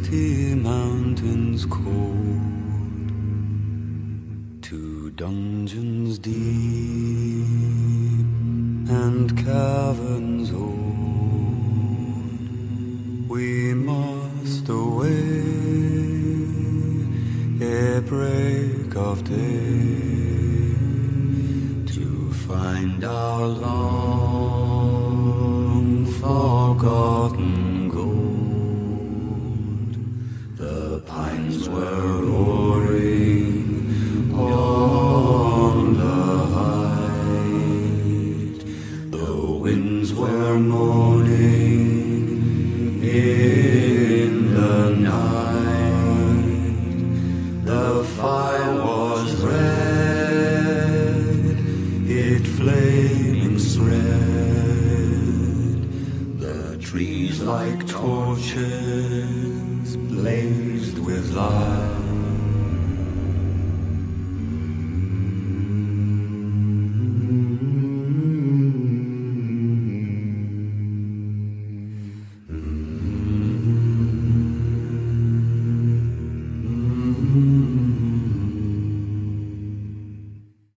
misty mountains cold, to dungeons deep and caverns old, we must away ere break of day, to find our long forgotten gold. The pines were roaring on the height, the winds were moaning in the night. The fire was red, it flaming spread. The trees like torches blazed with light.